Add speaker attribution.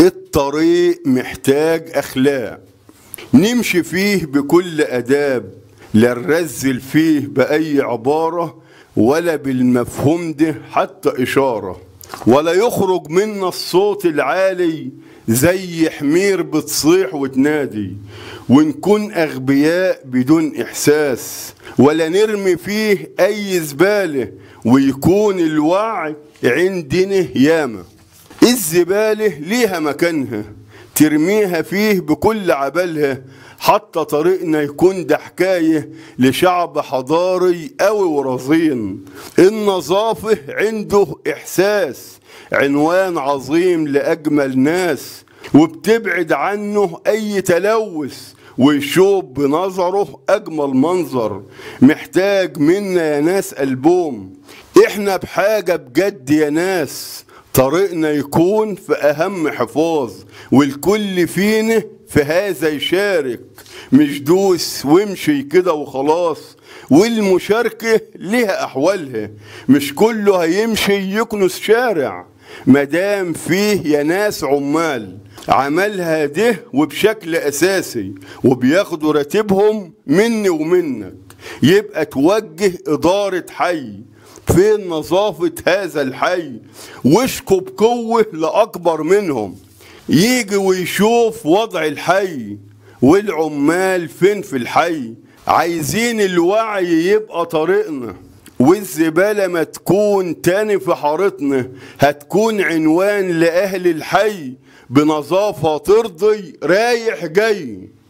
Speaker 1: الطريق محتاج أخلاق نمشي فيه بكل أداب، لا نرزل فيه بأي عبارة ولا بالمفهوم ده حتى إشارة، ولا يخرج منا الصوت العالي زي حمير بتصيح وتنادي، ونكون أغبياء بدون إحساس، ولا نرمي فيه أي زبالة ويكون الوعي عندنا ياما. الزبالة ليها مكانها ترميها فيه بكل عبالها، حتى طريقنا يكون ده حكاية لشعب حضاري قوي ورزين. النظافة عنده إحساس، عنوان عظيم لأجمل ناس، وبتبعد عنه أي تلوث ويشوف بنظره أجمل منظر. محتاج منا يا ناس ألبوم، إحنا بحاجة بجد يا ناس، طريقنا يكون في أهم حفاظ، والكل فينا في هذا يشارك، مش دوس وامشي كده وخلاص. والمشاركة لها أحوالها، مش كله هيمشي يكنس شارع، مدام فيه يا ناس عمال عملها ده وبشكل أساسي وبياخدوا راتبهم مني ومنك، يبقى توجه إدارة حي فين نظافة هذا الحي، واشكوا بقوة لأكبر منهم يجي ويشوف وضع الحي والعمال فين في الحي. عايزين الوعي يبقى طريقنا، والزبالة ما تكون تاني في حارتنا، هتكون عنوان لأهل الحي بنظافة ترضي رايح جاي.